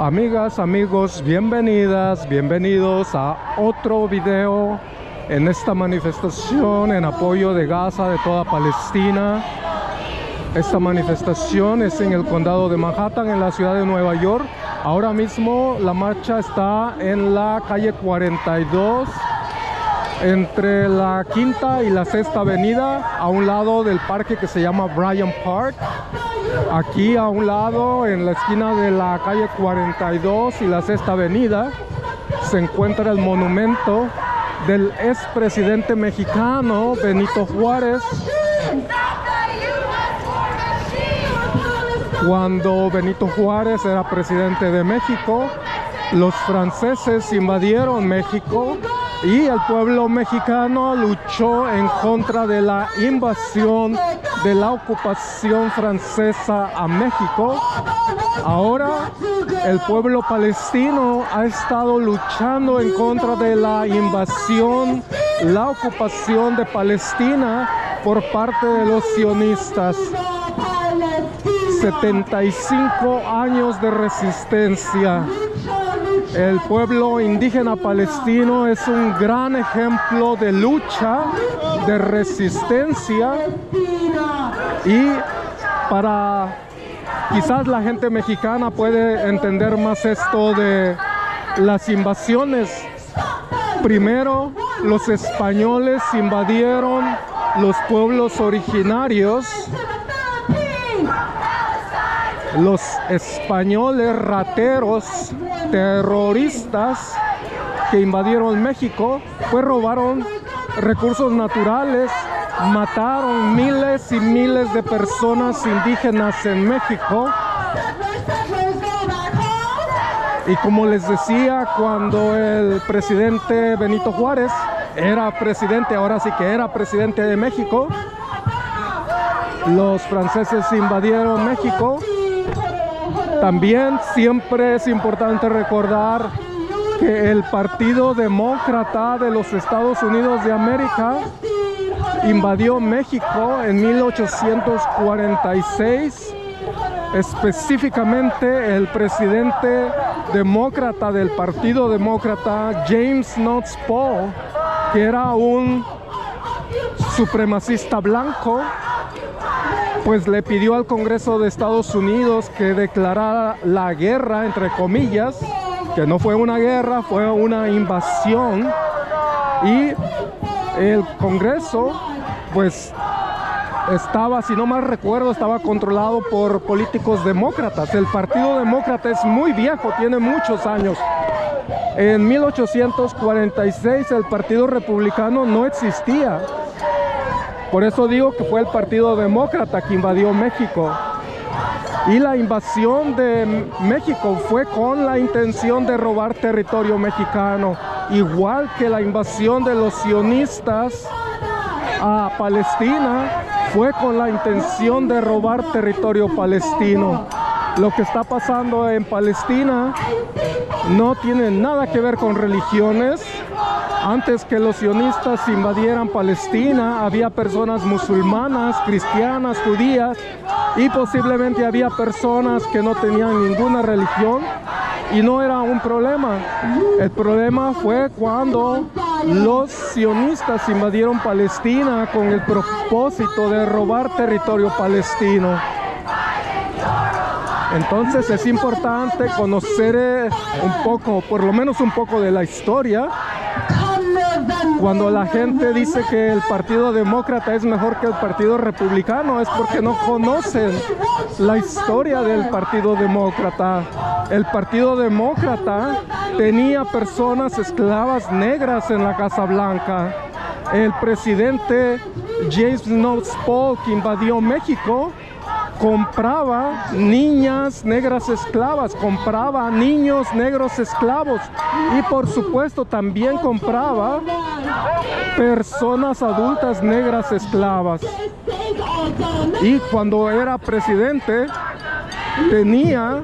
Amigas, amigos, bienvenidas, bienvenidos a otro video en esta manifestación en apoyo de Gaza, de toda Palestina. Esta manifestación es en el condado de Manhattan, en la ciudad de Nueva York. Ahora mismo la marcha está en la calle 42, entre la Quinta y la Sexta Avenida, a un lado del parque que se llama Bryant Park. Aquí a un lado, en la esquina de la calle 42 y la Sexta Avenida, se encuentra el monumento del expresidente mexicano Benito Juárez. Cuando Benito Juárez era presidente de México, los franceses invadieron México y el pueblo mexicano luchó en contra de la invasión, de la ocupación francesa a México. Ahora el pueblo palestino ha estado luchando en contra de la invasión, la ocupación de Palestina por parte de los sionistas. 75 años de resistencia. El pueblo indígena palestino es un gran ejemplo de lucha, de resistencia, y para quizás la gente mexicana puede entender más esto de las invasiones. Primero, los españoles invadieron los pueblos originarios. Los españoles rateros, terroristas que invadieron México, pues robaron recursos naturales, mataron miles y miles de personas indígenas en México. Y como les decía, cuando el presidente Benito Juárez era presidente, ahora sí que era presidente de México, los franceses invadieron México. También siempre es importante recordar que el Partido Demócrata de los Estados Unidos de América invadió México en 1846. Específicamente el presidente demócrata del Partido Demócrata, James Knox Polk, que era un supremacista blanco, pues le pidió al Congreso de Estados Unidos que declarara la guerra, entre comillas, que no fue una guerra, fue una invasión. Y el Congreso, pues estaba, si no mal recuerdo, estaba controlado por políticos demócratas. El Partido Demócrata es muy viejo, tiene muchos años. En 1846 el Partido Republicano no existía. Por eso digo que fue el Partido Demócrata que invadió México. Y la invasión de México fue con la intención de robar territorio mexicano, igual que la invasión de los sionistas a Palestina fue con la intención de robar territorio palestino. Lo que está pasando en Palestina no tiene nada que ver con religiones. Antes que los sionistas invadieran Palestina, había personas musulmanas, cristianas, judías, y posiblemente había personas que no tenían ninguna religión, y no era un problema. El problema fue cuando los sionistas invadieron Palestina con el propósito de robar territorio palestino. Entonces es importante conocer un poco, por lo menos un poco de la historia. Cuando la gente dice que el Partido Demócrata es mejor que el Partido Republicano, es porque no conocen la historia del Partido Demócrata. El Partido Demócrata tenía personas esclavas negras en la Casa Blanca. El presidente James Knox Polk, que invadió México, compraba niñas negras esclavas, compraba niños negros esclavos, y por supuesto también compraba personas adultas negras esclavas. Y cuando era presidente tenía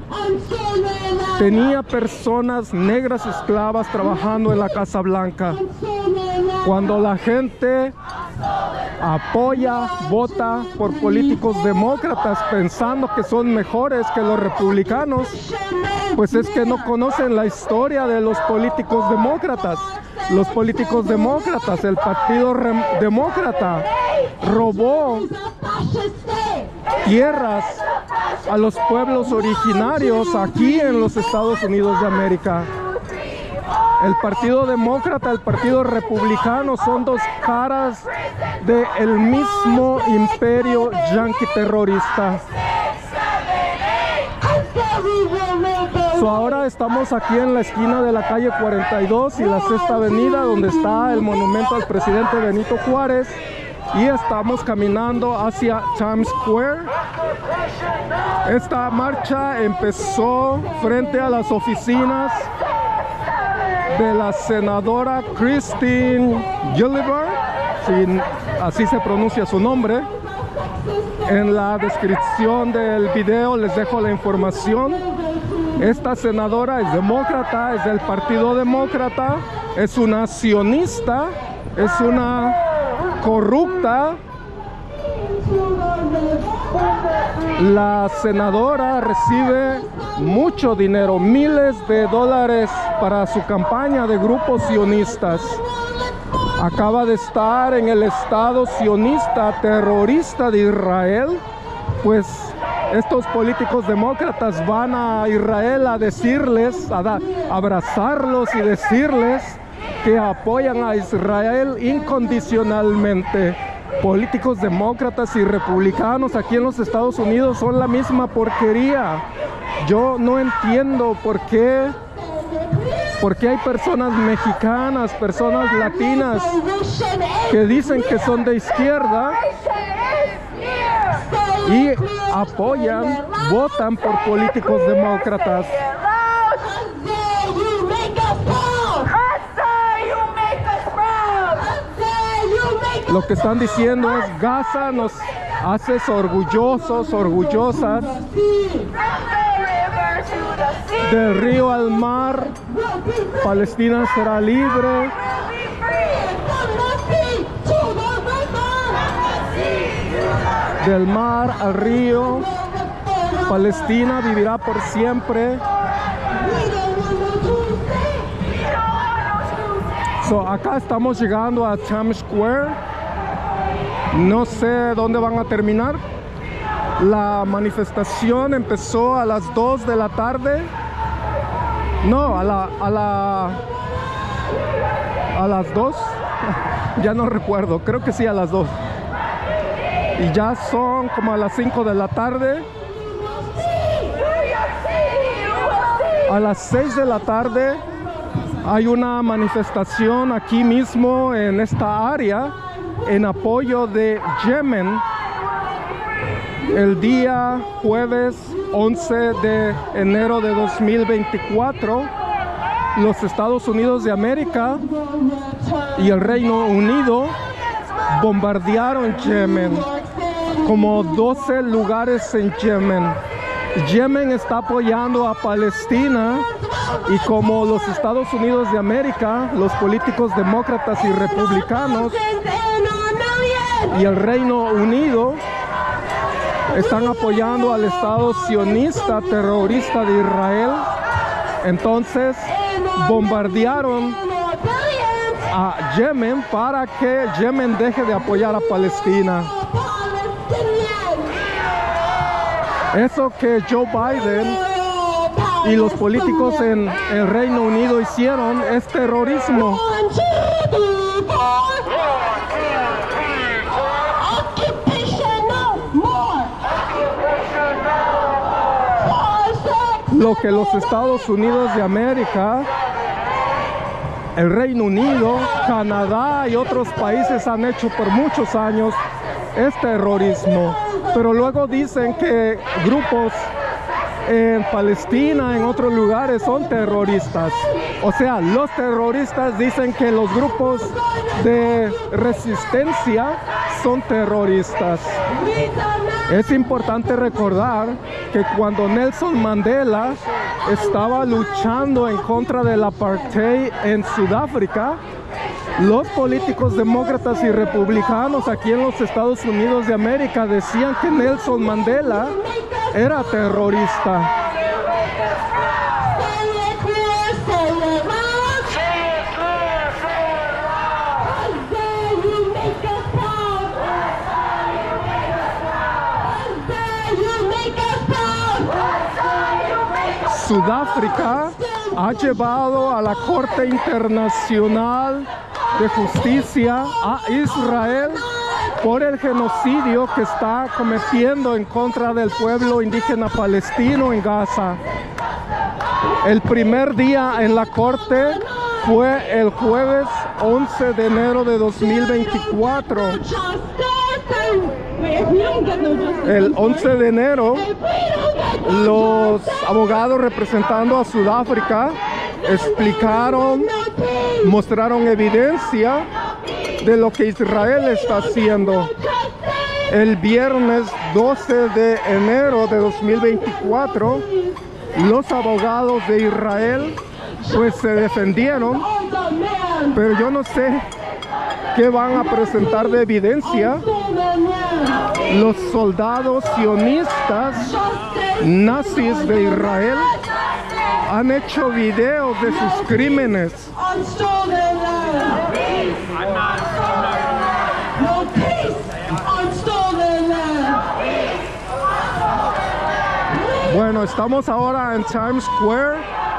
personas negras esclavas trabajando en la Casa Blanca. Cuando la gente apoya, vota por políticos demócratas pensando que son mejores que los republicanos, pues es que no conocen la historia de los políticos demócratas. Los políticos demócratas, el Partido Demócrata, robó tierras a los pueblos originarios aquí en los Estados Unidos de América. El Partido Demócrata, el Partido Republicano son dos caras del mismo imperio yanqui terrorista. Ahora estamos aquí en la esquina de la calle 42 y la Sexta Avenida, donde está el monumento al presidente Benito Juárez, y estamos caminando hacia Times Square. Esta marcha empezó frente a las oficinas de la senadora Christine Gillibrand, si así se pronuncia su nombre. En la descripción del video les dejo la información. Esta senadora es demócrata, es del Partido Demócrata, es una sionista, es una corrupta. La senadora recibe mucho dinero, miles de dólares para su campaña de grupos sionistas. Acaba de estar en el estado sionista terrorista de Israel, pues estos políticos demócratas van a Israel a decirles, a abrazarlos y decirles que apoyan a Israel incondicionalmente. Políticos demócratas y republicanos aquí en los Estados Unidos son la misma porquería. Yo no entiendo por qué hay personas mexicanas, personas latinas que dicen que son de izquierda y apoyan, votan por políticos demócratas. Lo que están diciendo es: Gaza nos haces orgullosos, orgullosas. Del río al mar, Palestina será libre. Del mar al río, Palestina vivirá por siempre. Acá estamos llegando a Times Square. No sé dónde van a terminar. La manifestación empezó a las 2 de la tarde. No, a las 2. Ya no recuerdo, creo que sí, a las 2. Y ya son como a las 5 de la tarde. A las 6 de la tarde hay una manifestación aquí mismo en esta área en apoyo de Yemen. El día jueves 11 de enero de 2024, los Estados Unidos de América y el Reino Unido bombardearon Yemen, como 12 lugares en Yemen. Yemen está apoyando a Palestina, y como los Estados Unidos de América, los políticos demócratas y republicanos y el Reino Unido están apoyando al Estado sionista terrorista de Israel, entonces bombardearon a Yemen para que Yemen deje de apoyar a Palestina. Eso que Joe Biden y los políticos en el Reino Unido hicieron es terrorismo. Lo que los Estados Unidos de América, el Reino Unido, Canadá y otros países han hecho por muchos años es terrorismo. Pero luego dicen que grupos en Palestina, en otros lugares, son terroristas. O sea, los terroristas dicen que los grupos de resistencia son terroristas. Es importante recordar que cuando Nelson Mandela estaba luchando en contra del apartheid en Sudáfrica, Los políticos demócratas y republicanos aquí en los Estados Unidos de América decían que Nelson Mandela era terrorista. Sudáfrica ha llevado a la Corte Internacional de Justicia a Israel por el genocidio que está cometiendo en contra del pueblo indígena palestino en Gaza. El primer día en la corte fue el jueves 11 de enero de 2024. El 11 de enero, los abogados representando a Sudáfrica explicaron, mostraron evidencia de lo que Israel está haciendo. El viernes 12 de enero de 2024, los abogados de Israel pues se defendieron, pero yo no sé qué van a presentar de evidencia. Los soldados sionistas nazis de Israel han hecho videos de sus crímenes. Bueno, estamos ahora en Times Square.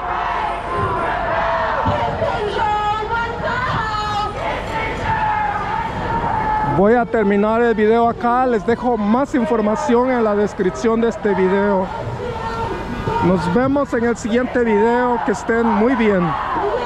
Voy a terminar el video acá. Les dejo más información en la descripción de este video. Nos vemos en el siguiente video. Que estén muy bien.